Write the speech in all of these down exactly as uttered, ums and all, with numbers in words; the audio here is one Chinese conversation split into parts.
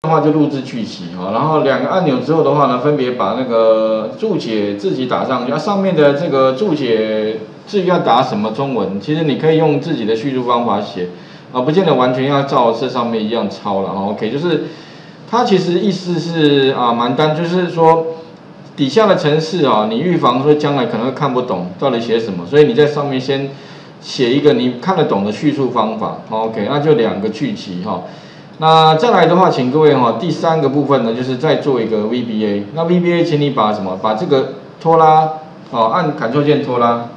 的话就录制句集啊，然后两个按钮之后的话呢，分别把那个注解自己打上去，啊，上面的这个注解至于要打什么中文，其实你可以用自己的叙述方法写，啊，不见得完全要照这上面一样抄了，哦 ，OK， 就是它其实意思是啊蛮单，就是说底下的程式啊，你预防说将来可能会看不懂到底写什么，所以你在上面先写一个你看得懂的叙述方法 ，OK， 那就两个句集哈。那再来的话，请各位哈，第三个部分呢，就是再做一个 V B A。那 V B A， 请你把什么？把这个拖拉，哦，按 Ctrl 键拖拉。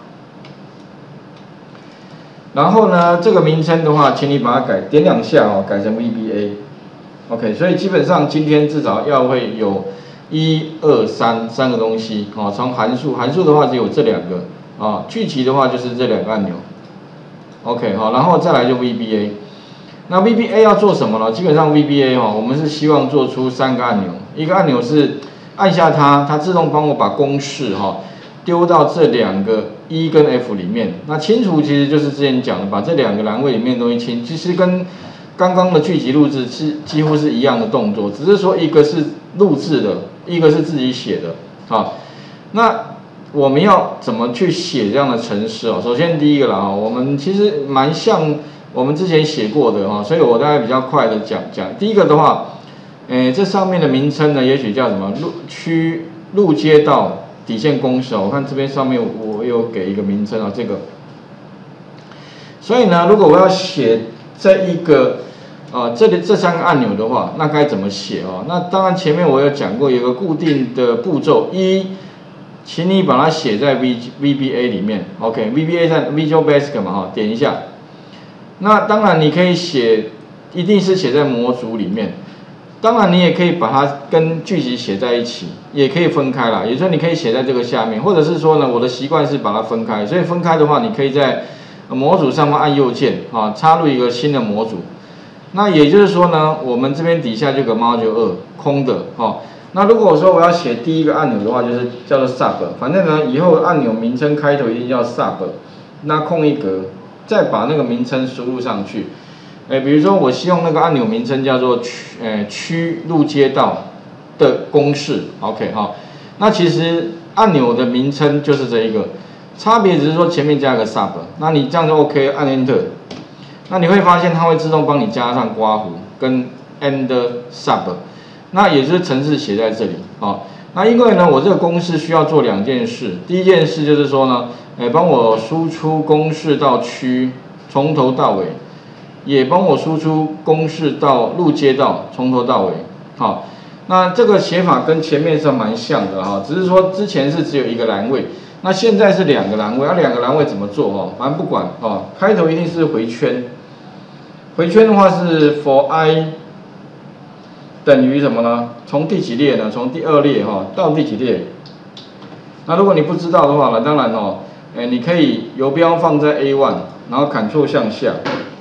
然后呢，这个名称的话，请你把它改点两下哦，改成 V B A。OK， 所以基本上今天至少要会有一二三三个东西哦。从函数，函数的话只有这两个啊，句集的话就是这两个按钮。OK， 好，然后再来就 V B A。那 V B A 要做什么呢？基本上 V B A 哈，我们是希望做出三个按钮，一个按钮是按下它，它自动帮我把公式哈丢到这两个 E 跟 F 里面。那清除其实就是之前讲的，把这两个栏位里面的东西清，其实跟刚刚的句集录制是几乎是一样的动作，只是说一个是录制的，一个是自己写的。好，那我们要怎么去写这样的程式哦？首先第一个啦，我们其实蛮像我们之前写过的哈，所以我大概比较快的讲讲。第一个的话，诶，这上面的名称呢，也许叫什么路区路街道底线公式。我看这边上面我有给一个名称啊，这个。所以呢，如果我要写这一个啊这里这三个按钮的话，那该怎么写哦？那当然前面我有讲过，有个固定的步骤一。请你把它写在 V V B A 里面 ，OK，V B A 在 Visual Basic 嘛哈，点一下。那当然你可以写，一定是写在模组里面。当然你也可以把它跟句集写在一起，也可以分开啦。也就是说你可以写在这个下面，或者是说呢，我的习惯是把它分开。所以分开的话，你可以在模组上面按右键啊，插入一个新的模组。那也就是说呢，我们这边底下就有个 Module 二空的哈。那如果说我要写第一个按钮的话，就是叫做 Sub， 反正呢以后按钮名称开头一定叫 Sub， 那空一格，再把那个名称输入上去。哎，比如说我希望那个按钮名称叫做区，呃区路街道的公式 ，OK 哈。那其实按钮的名称就是这一个，差别只是说前面加个 Sub， 那你这样就 OK， 按 Enter， 那你会发现它会自动帮你加上括弧跟 End Sub。那也就是程式写在这里啊、哦。那因为呢，我这个公式需要做两件事。第一件事就是说呢，哎，帮我输出公式到区，从头到尾，也帮我输出公式到路街道，从头到尾。好、哦，那这个写法跟前面是蛮像的哈、哦，只是说之前是只有一个栏位，那现在是两个栏位。那、啊、两个栏位怎么做哈？反正不管哦，开头一定是回圈。回圈的话是 for i。等于什么呢？从第几列呢？从第二列哈、哦、到第几列？那如果你不知道的话呢，当然哦，哎，你可以游标放在 A 一， 然后 Ctrl 向下，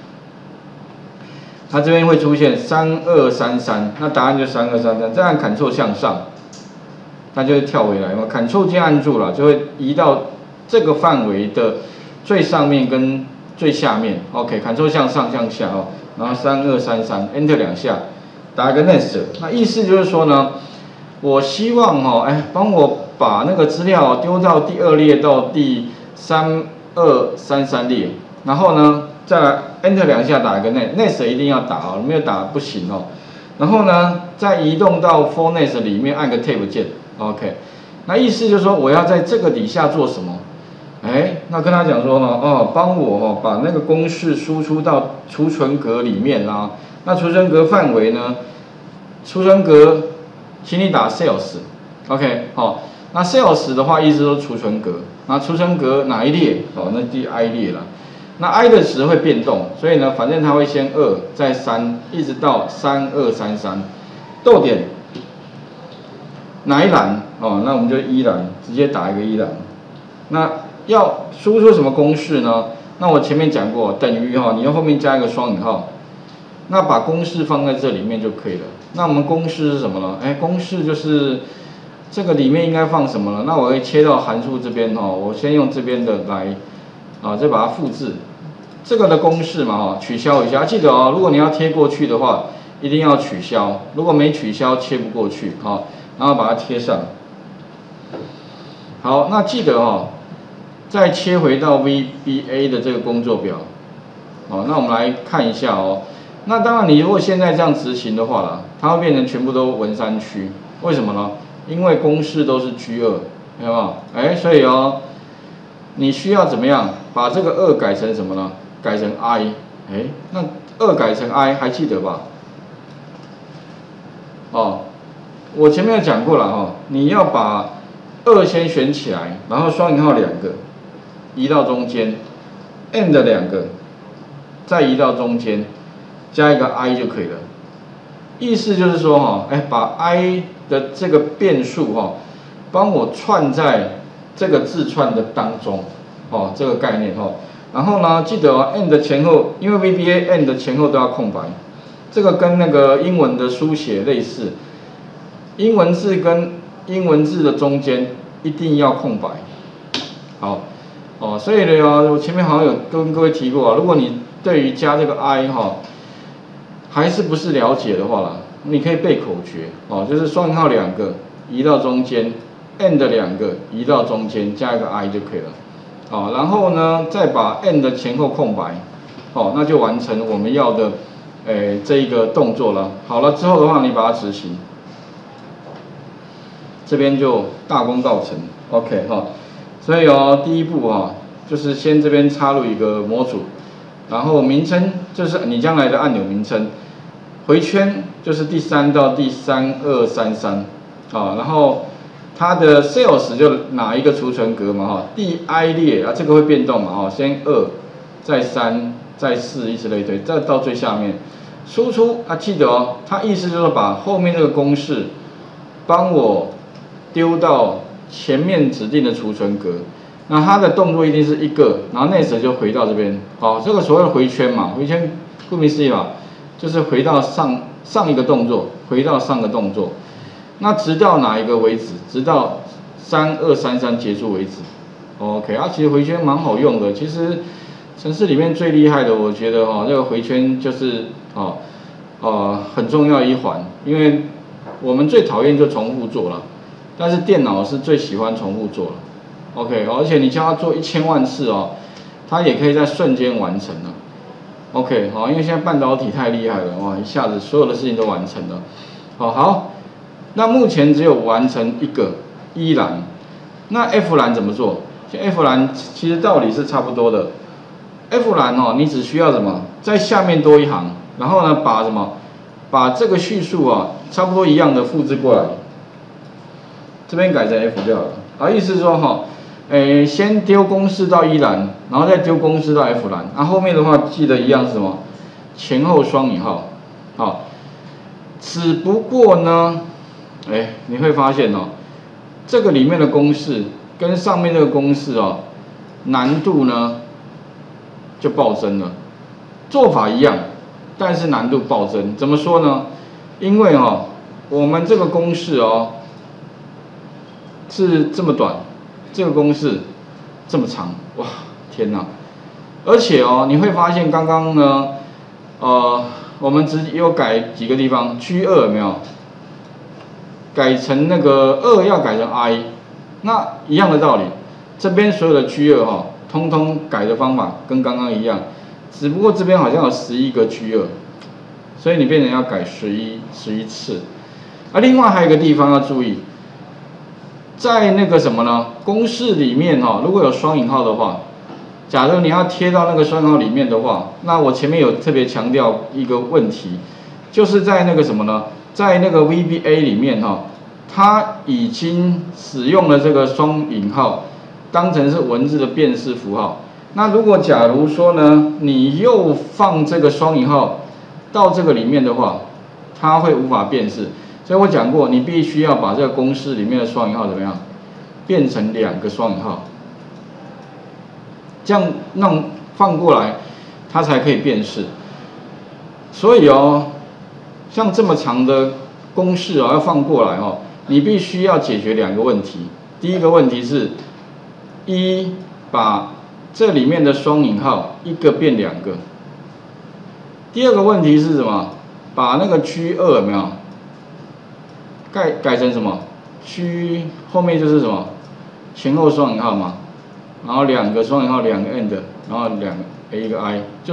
它这边会出现三二三三，那答案就三二三三。再按 Ctrl 向上，它就会跳回来嘛。Ctrl 键按住了，就会移到这个范围的最上面跟最下面。OK，Ctrl 向上向下哦，然后三二三三 ，Enter 两下。打一个 next， 那意思就是说呢，我希望哈、哦，哎，帮我把那个资料丢到第二列到第三二三三列，然后呢，再来 enter 两下打一个 next，next 一定要打哦，没有打不行哦。然后呢，再移动到 for next 里面按个 tab 键 ，OK。那意思就是说我要在这个底下做什么？哎，那跟他讲说呢，哦，帮我哦把那个公式输出到储存格里面啦。那储存格范围呢？储存格，请你打 sales，OK， 好，那 sales 的话意思说储存格，那储存格哪一列？哦，那第 I 列了。那 I 的值会变动，所以呢，反正它会先二，再三，一直到三二三三，逗点，哪一栏？哦，那我们就一栏，直接打一个一栏。那要输出什么公式呢？那我前面讲过，等于哈，你要后面加一个双引号。那把公式放在这里面就可以了。那我们公式是什么呢？哎，公式就是这个里面应该放什么呢？那我会切到函数这边哦，我先用这边的来啊，再把它复制。这个的公式嘛，哈，取消一下。记得哦，如果你要贴过去的话， 一定要取消，如果没取消切不过去，好，然后把它贴上。好，那记得哈，再切回到 V B A 的这个工作表，好，那我们来看一下哦。那当然，你如果现在这样执行的话啦，它会变成全部都文山区，为什么呢？因为公式都是 G 二，有没有？哎，所以哦，你需要怎么样把这个二改成什么呢？改成 I， 哎，那二改成 I 还记得吧？哦，我前面有讲过了哈，你要把二先选起来，然后双引号两个移到中间 ，and 两个再移到中间，加一个 I 就可以了。意思就是说哈，哎，把 I 的这个变数哈，帮我串在这个字串的当中，哦，这个概念哈。然后呢，记得哦 ，and 前后，因为 V B A and 前后都要空白，这个跟那个英文的书写类似，英文字跟英文字的中间一定要空白。好，哦，所以呢，我前面好像有跟各位提过啊，如果你对于加这个 I 哈，还是不是了解的话啦，你可以背口诀哦，就是双引号两个移到中间 ，and 两个移到中间，加一个 I 就可以了。好，然后呢，再把 and 的前后空白，哦，那就完成我们要的，诶，这一个动作了。好了之后的话，你把它执行，这边就大功告成 ，OK 哈。所以哦，第一步哈，就是先这边插入一个模组，然后名称就是你将来的按钮名称，回圈就是第三到第三二三三，啊，然后。它的 sales 就哪一个储存格嘛哈，第 I 列啊，这个会变动嘛哈，先二，再三，再四，以此类推，再到最下面。输出啊，记得哦，它意思就是把后面这个公式帮我丢到前面指定的储存格。那它的动作一定是一个，然后 next 就回到这边。好，这个所谓的回圈嘛，回圈顾名思义嘛，就是回到上上一个动作，回到上个动作。那直到哪一个为止？直到三二三三结束为止。OK， 啊，其实回圈蛮好用的。其实程式里面最厉害的，我觉得哈、哦，这个回圈就是哦，呃，很重要一环。因为我们最讨厌就重复做了，但是电脑是最喜欢重复做了。OK， 而且你叫它做一千万次哦，它也可以在瞬间完成了。OK， 好，因为现在半导体太厉害了，哇，一下子所有的事情都完成了。好，好。那目前只有完成一个一栏，那 F 栏怎么做？ F 栏其实道理是差不多的。F 栏哦，你只需要什么，在下面多一行，然后呢，把什么，把这个叙述啊，差不多一样的复制过来，这边改成 F 就好了。啊，意思是说哈，诶，先丢公式到一栏，然后再丢公式到 F 栏，那、啊、后面的话记得一样是什么，前后双引号，好，只不过呢。哎，你会发现哦，这个里面的公式跟上面这个公式哦，难度呢就暴增了。做法一样，但是难度暴增。怎么说呢？因为哦，我们这个公式哦是这么短，这个公式这么长，哇，天哪！而且哦，你会发现刚刚呢，呃，我们只有改几个地方 ，G 二有没有？改成那个二要改成 I， 那一样的道理，这边所有的 G 二哈，通通改的方法跟刚刚一样，只不过这边好像有十一个 G 二，所以你变成要改十一十一次。啊，另外还有一个地方要注意，在那个什么呢？公式里面哈，如果有双引号的话，假如你要贴到那个双引号里面的话，那我前面有特别强调一个问题，就是在那个什么呢？在那个 V B A 里面哈，它已经使用了这个双引号，当成是文字的辨识符号。那如果假如说呢，你又放这个双引号到这个里面的话，它会无法辨识。所以我讲过，你必须要把这个公式里面的双引号怎么样，变成两个双引号，这样弄放过来，它才可以辨识。所以哦。像这么长的公式啊，要放过来哦，你必须要解决两个问题。第一个问题是，一把这里面的双引号一个变两个。第二个问题是什么？ 把那个 G 二有没有改改成什么 ？G 后面就是什么前后双引号嘛，然后两个双引号，两个 and， 然后两个 a 一个 i， 就是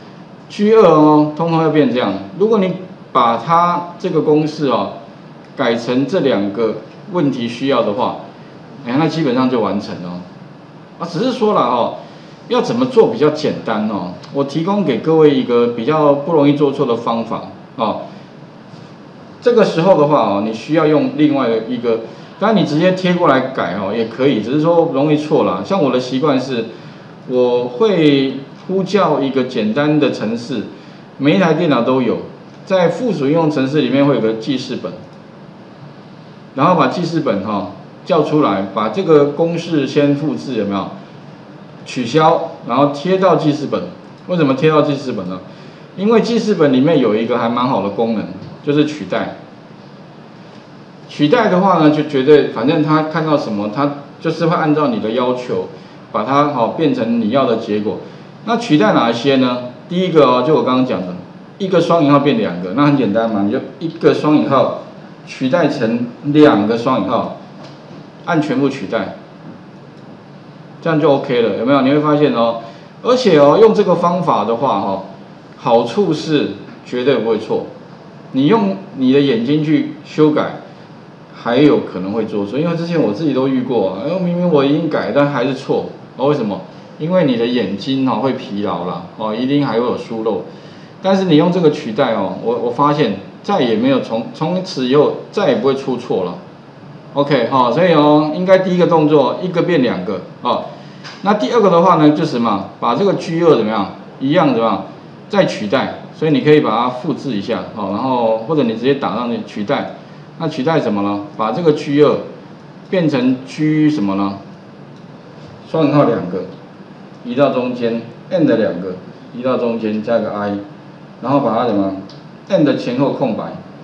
G 二哦，通通要变这样。如果你把它这个公式哦改成这两个问题需要的话，哎，那基本上就完成了。啊，只是说了哦，要怎么做比较简单哦？我提供给各位一个比较不容易做错的方法哦。这个时候的话哦，你需要用另外的一个，当然你直接贴过来改哦也可以，只是说容易错啦。像我的习惯是，我会呼叫一个简单的程式，每一台电脑都有，在附属应用程式里面会有个记事本，然后把记事本哈、哦、叫出来，把这个公式先复制有没有？取消，然后贴到记事本。为什么贴到记事本呢？因为记事本里面有一个还蛮好的功能，就是取代。取代的话呢，就绝对，反正他看到什么，他就是会按照你的要求，把它好变成你要的结果。那取代哪些呢？第一个哦，就我刚刚讲的，一个双引号变两个，那很简单嘛，你就一个双引号取代成两个双引号，按全部取代。这样就 OK 了，有没有？你会发现哦，而且哦，用这个方法的话，哈，好处是绝对不会错。你用你的眼睛去修改，还有可能会做错，因为之前我自己都遇过啊，因为明明我已经改，但还是错。哦，为什么？因为你的眼睛哦会疲劳啦，哦，一定还会有疏漏。但是你用这个取代哦，我我发现再也没有从从此以后再也不会出错了。OK 哈、哦，所以哦，应该第一个动作一个变两个哦。那第二个的话呢，就是什么？把这个 G 二怎么样？一样怎么样？再取代，所以你可以把它复制一下哦，然后或者你直接打上去取代。那取代什么呢？把这个 G 二变成 G 什么呢？双引号两个，移到中间 ，and 两个，移到中间加个 i， 然后把它怎么 ？and 前后空白。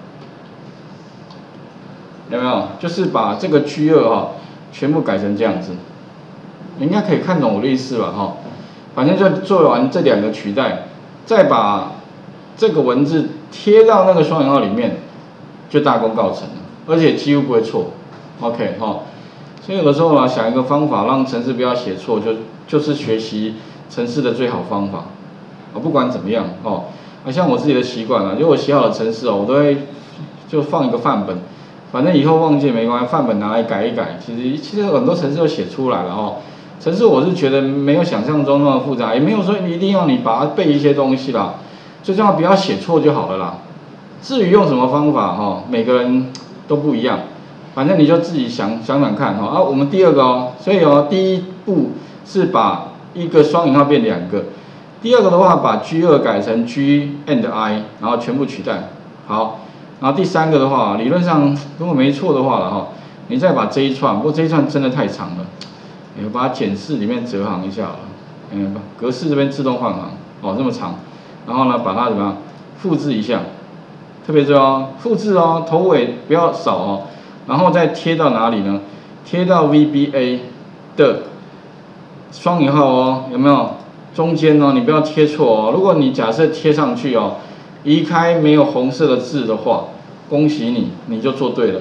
有没有？就是把这个 G 二哈全部改成这样子，你应该可以看懂我的意思吧？哈，反正就做完这两个取代，再把这个文字贴到那个双引号里面，就大功告成了，而且几乎不会错。OK 哈，所以有的时候呢，想一个方法让程式不要写错，就就是学习程式的最好方法。啊，不管怎么样哦，啊像我自己的习惯啊，就我写好的程式哦，我都会就放一个范本。反正以后忘记没关系，范本拿来改一改。其实其实很多程式都写出来了哦。程式我是觉得没有想象中那么复杂，也没有说一定要你把它背一些东西啦，最重要不要写错就好了啦。至于用什么方法哈、哦，每个人都不一样，反正你就自己想想想看哈、哦。啊，我们第二个哦，所以哦，第一步是把一个双引号变两个，第二个的话把 G 二改成 G and I， 然后全部取代。好。然后第三个的话，理论上如果没错的话了哈，你再把这一串，不过这一串真的太长了，我把它检视里面折行一下了，嗯，格式这边自动换行，哦这么长，然后呢把它怎么样复制一下，特别重要，复制哦，头尾不要少哦，然后再贴到哪里呢？贴到 V B A 的双引号哦，有没有？中间哦，你不要贴错哦，如果你假设贴上去哦。移开没有红色的字的话，恭喜你，你就做对了。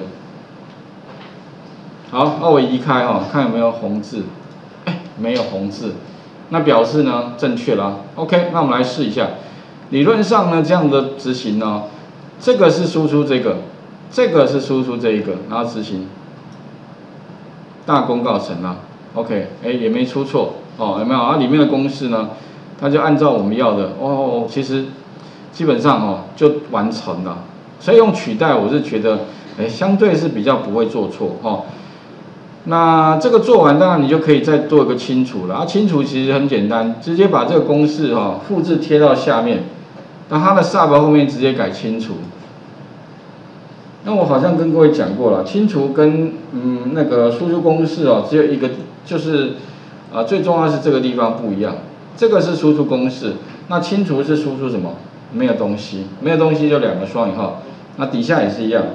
好，那我移开哈、哦，看有没有红字，哎，没有红字，那表示呢正确啦。OK， 那我们来试一下。理论上呢，这样的执行呢，这个是输出这个，这个是输出这一个，然后执行，大功告成啦。OK， 哎也没出错哦，有没有？它里面的公式呢，它就按照我们要的哦，其实。基本上哦就完成了，所以用取代我是觉得，哎，相对是比较不会做错哦。那这个做完，当然你就可以再做一个清除了啊。清除其实很简单，直接把这个公式哈、哦、复制贴到下面，那它的 sub 后面直接改清除。那我好像跟各位讲过了，清除跟嗯那个输出公式哦只有一个，就是啊、呃、最重要是这个地方不一样，这个是输出公式，那清除是输出什么？没有东西，没有东西就两个双引号，那底下也是一样，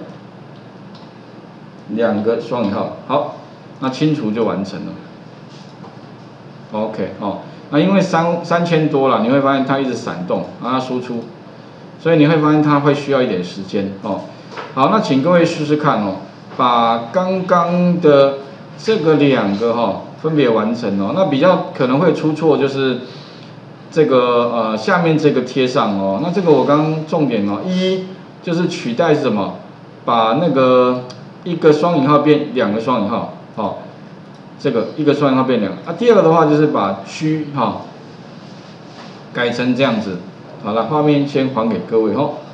两个双引号，好，那清除就完成了。OK 哦，那因为三三千多了，你会发现它一直闪动，让它输出， 所以你会发现它会需要一点时间哦。好，那请各位试试看哦，把刚刚的这个两个哈、哦、分别完成哦。那比较可能会出错就是这个呃下面这个贴上哦。那这个我刚刚重点哦，一就是取代是什么？把那个一个双引号变两个双引号，哦，这个一个双引号变两个。啊，第二个的话就是把区哈、哦、改成这样子。好了，画面先还给各位哦。